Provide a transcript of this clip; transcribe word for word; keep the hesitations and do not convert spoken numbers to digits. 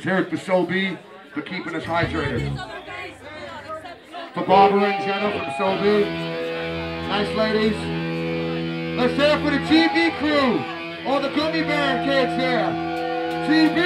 Here's for So B for keeping us hydrated. For Barbara and Jenna from So B. Nice ladies. Let's hear it for the G B crew. All the gummy bear kids here. G B.